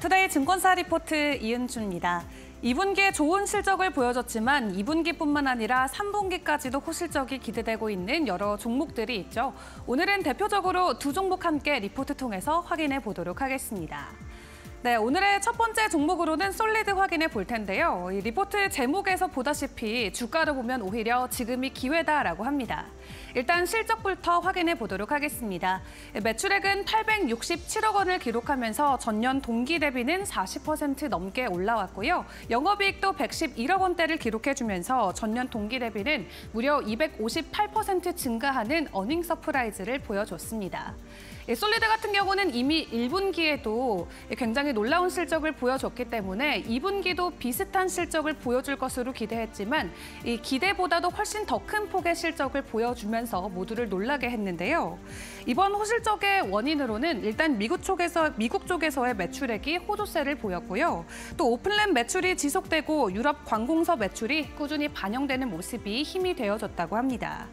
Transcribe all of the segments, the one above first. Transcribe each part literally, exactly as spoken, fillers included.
투데이 증권사 리포트 이은주입니다. 이 분기에 좋은 실적을 보여줬지만 이 분기뿐만 아니라 삼 분기까지도 호실적이 기대되고 있는 여러 종목들이 있죠. 오늘은 대표적으로 두 종목 함께 리포트 통해서 확인해 보도록 하겠습니다. 네, 오늘의 첫 번째 종목으로는 솔리드 확인해 볼 텐데요. 이 리포트 제목에서 보다시피 주가를 보면 오히려 지금이 기회다라고 합니다. 일단 실적부터 확인해 보도록 하겠습니다. 매출액은 팔백육십칠억 원을 기록하면서 전년 동기 대비는 사십 퍼센트 넘게 올라왔고요. 영업이익도 백십일억 원대를 기록해주면서 전년 동기 대비는 무려 이백오십팔 퍼센트 증가하는 어닝 서프라이즈를 보여줬습니다. 솔리드 같은 경우는 이미 일 분기에도 굉장히 놀라운 실적을 보여줬기 때문에 이 분기도 비슷한 실적을 보여줄 것으로 기대했지만 이 기대보다도 훨씬 더 큰 폭의 실적을 보여주면서 모두를 놀라게 했는데요. 이번 호실적의 원인으로는 일단 미국 쪽에서 미국 쪽에서의 매출액이 호조세를 보였고요. 또 오픈랩 매출이 지속되고 유럽 관공서 매출이 꾸준히 반영되는 모습이 힘이 되어줬다고 합니다.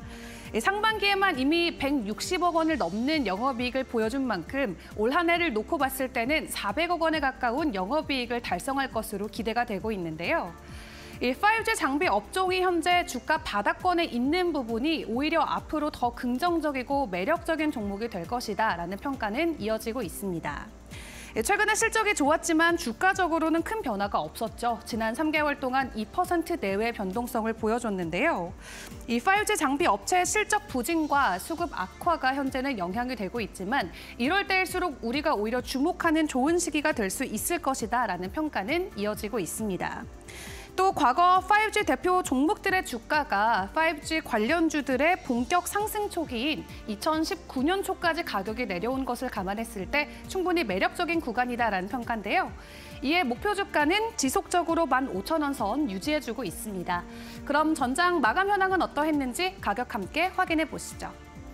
상반기에만 이미 백육십억 원을 넘는 영업이익을 보여준 만큼 올 한 해를 놓고 봤을 때는 사백억 원에 가까운 영업이익을 달성할 것으로 기대가 되고 있는데요. 이 파이브지 장비 업종이 현재 주가 바닥권에 있는 부분이 오히려 앞으로 더 긍정적이고 매력적인 종목이 될 것이다라는 평가는 이어지고 있습니다. 최근에 실적이 좋았지만 주가적으로는 큰 변화가 없었죠. 지난 삼 개월 동안 이 퍼센트 내외의 변동성을 보여줬는데요. 이 파이브지 장비 업체의 실적 부진과 수급 악화가 현재는 영향이 되고 있지만 이럴 때일수록 우리가 오히려 주목하는 좋은 시기가 될 수 있을 것이다라는 평가는 이어지고 있습니다. 또 과거 파이브지 대표 종목들의 주가가 파이브지 관련주들의 본격 상승 초기인 이천십구 년 초까지 가격이 내려온 것을 감안했을 때 충분히 매력적인 구간이다라는 평가인데요. 이에 목표 주가는 지속적으로 만 오천 원 선 유지해주고 있습니다. 그럼 전장 마감 현황은 어떠했는지 가격 함께 확인해 보시죠.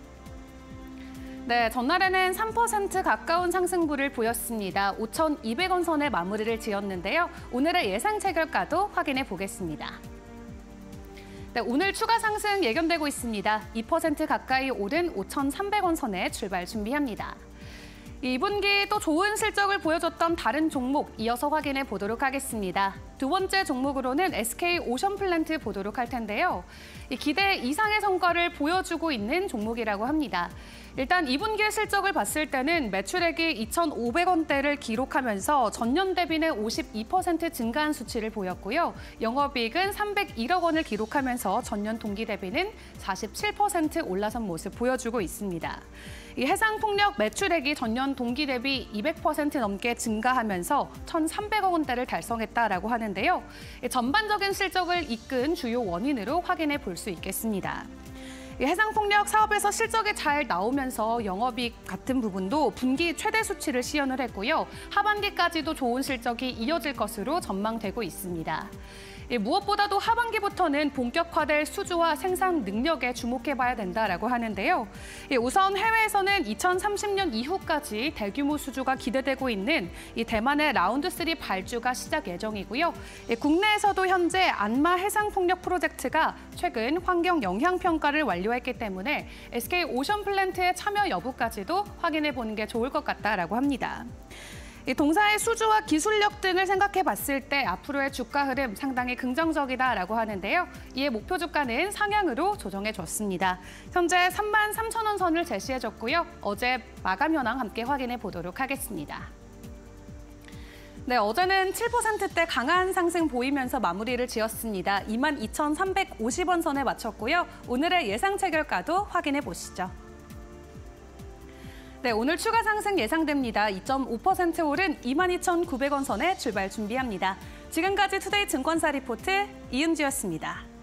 네, 전날에는 삼 퍼센트 가까운 상승부를 보였습니다. 오천이백 원 선에 마무리를 지었는데요. 오늘의 예상 체결가도 확인해 보겠습니다. 네, 오늘 추가 상승 예견되고 있습니다. 이 퍼센트 가까이 오른 오천삼백 원 선에 출발 준비합니다. 이 분기 또 좋은 실적을 보여줬던 다른 종목 이어서 확인해 보도록 하겠습니다. 두 번째 종목으로는 에스케이 오션플랜트 보도록 할 텐데요. 이 기대 이상의 성과를 보여주고 있는 종목이라고 합니다. 일단 이 분기의 실적을 봤을 때는 매출액이 이천오백 원대를 기록하면서 전년 대비는 오십이 퍼센트 증가한 수치를 보였고요. 영업이익은 삼백일억 원을 기록하면서 전년 동기 대비는 사십칠 퍼센트 올라선 모습 보여주고 있습니다. 이 해상풍력 매출액이 전년 동기 대비 이백 퍼센트 넘게 증가하면서 천삼백억 원대를 달성했다라고 하는데요. 전반적인 실적을 이끈 주요 원인으로 확인해 볼 수 있겠습니다. 해상풍력 사업에서 실적이 잘 나오면서 영업이익 같은 부분도 분기 최대 수치를 시현을 했고요. 하반기까지도 좋은 실적이 이어질 것으로 전망되고 있습니다. 무엇보다도 하반기부터는 본격화될 수주와 생산 능력에 주목해봐야 된다라고 하는데요. 우선 해외에서는 이천삼십 년 이후까지 대규모 수주가 기대되고 있는 이 대만의 라운드 쓰리 발주가 시작 예정이고요. 국내에서도 현재 안마 해상풍력 프로젝트가 최근 환경 영향 평가를 완료했기 때문에 에스케이 오션플랜트의 참여 여부까지도 확인해보는 게 좋을 것 같다라고 합니다. 동사의 수주와 기술력 등을 생각해 봤을 때 앞으로의 주가 흐름 상당히 긍정적이다라고 하는데요. 이에 목표 주가는 상향으로 조정해줬습니다. 현재 삼만 삼천 원 선을 제시해줬고요. 어제 마감 현황 함께 확인해 보도록 하겠습니다. 네, 어제는 칠 퍼센트대 강한 상승 보이면서 마무리를 지었습니다. 이만 이천삼백오십 원 선에 마쳤고요. 오늘의 예상 체결가도 확인해 보시죠. 네, 오늘 추가 상승 예상됩니다. 이 점 오 퍼센트 오른 이만 이천구백 원 선에 출발 준비합니다. 지금까지 투데이 증권사 리포트 이은주였습니다.